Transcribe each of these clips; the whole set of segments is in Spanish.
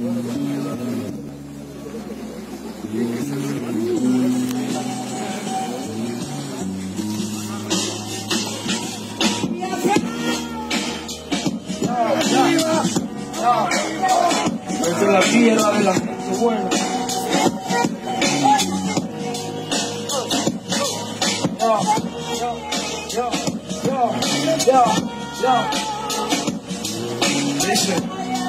Esta es la tierra de la gente buena. Listen.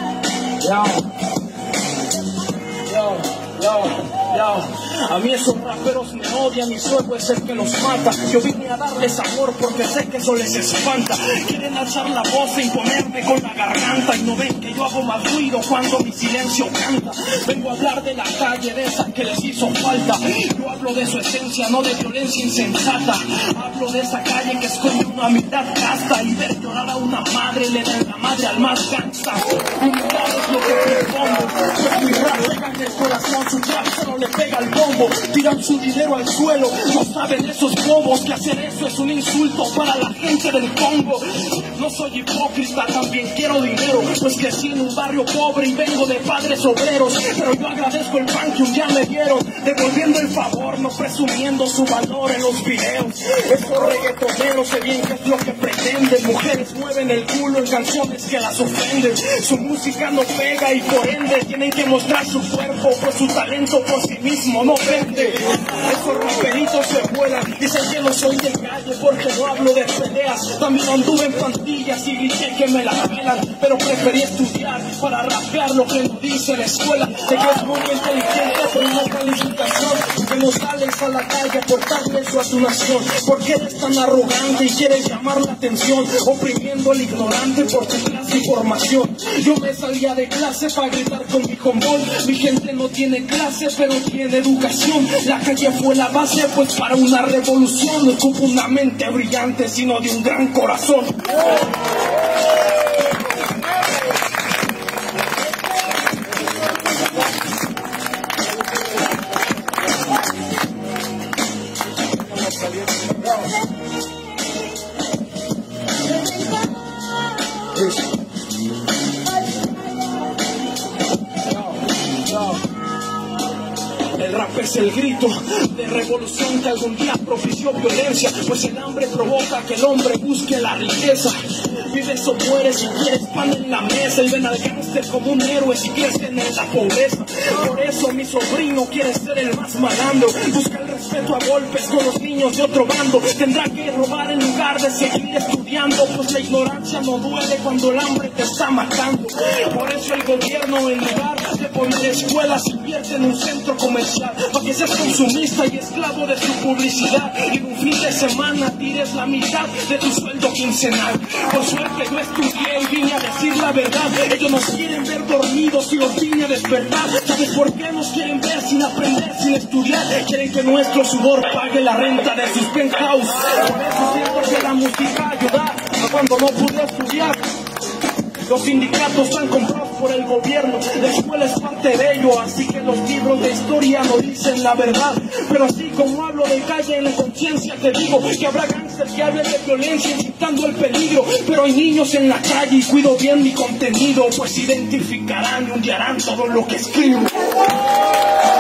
A mí esos raperos me odian y suelo es el que los mata. Yo vine a darles amor porque sé que eso les espanta. Quieren alzar la voz e imponerme con la garganta y no ven que yo hago más ruido cuando mi silencio canta. Vengo a hablar de la calle, de esa que les hizo falta. Yo hablo de su esencia, no de violencia insensata. Hablo de esa calle que esconde una mitad casta y ver llorar a una madre le da la madre al más gangsta. Humildad es lo que propongo. Pues mi rap pega en el corazón, su trap solo le pega al bombo. Tiran su dinero al suelo, no saben esos bobos que hacer eso es un insulto para la gente del Congo. No soy hipócrita, también quiero dinero, pues crecí en un barrio pobre y vengo de padres obreros. Pero yo agradezco el pan que un día me dieron, devolviendo el favor, no presumiendo su valor en los videos. Estos reggaetoneros sé bien qué es lo que pretenden. Mujeres mueven el culo en canciones que las ofenden. Su música no pega y por ende tienen que mostrar su cuerpo, pues su talento por sí mismo no vende. Esos raperitos se vuelan, dicen que no soy de calle porque no hablo de peleas. También anduve en pandillas y grité que me la pelan, pero preferí estudiar para rapear lo que no dice la escuela. Sé que es muy inteligente pero una calificación, que no sales a la calle a portarle eso a tu nación. Porque eres tan arrogante y quieres llamar la atención, oprimiendo al ignorante por tu clase y formación. Yo me salía de clase para gritar con mi convoy. Mi gente no tiene clase pero tiene educación. La calle fue la base pues para una revolución. No ocupo una mente brillante sino de un gran corazón. El rap es el grito de revolución que algún día propició violencia, pues el hambre provoca que el hombre busque la riqueza. Vives o mueres si quieres pan en la mesa y ven al gánster como un héroe si quieres tener la pobreza. Por eso mi sobrino quiere ser el más malandro, busca el respeto a golpes con los niños de otro bando. Tendrá que robar en lugar de seguir estudiando, pues la ignorancia no duele cuando el hambre te está matando. Por eso el gobierno en lugar de poner escuelas invierte en un centro comercial para que seas consumista y esclavo de su publicidad y en un fin de semana tires la mitad de tu sueldo quincenal. Por suerte yo estudié y vine a decir la verdad. Ellos nos quieren ver dormidos y los vine a despertar. ¿Sabes por qué nos quieren ver sin aprender, sin estudiar? Quieren que nuestro sudor pague la renta de sus penthouse. Por eso siento que la música ayuda cuando no pude estudiar. Los sindicatos están comprados por el gobierno, la escuela es parte de ello, así que los libros de historia no dicen la verdad. Pero así como hablo de calle en la conciencia, te digo que habrá gánster que hable de violencia incitando el peligro. Pero hay niños en la calle y cuido bien mi contenido, pues identificarán y hundirán todo lo que escribo.